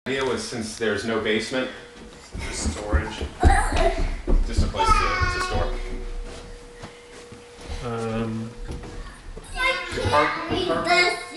The idea was, since there's no basement, Just storage. just a place to store. Park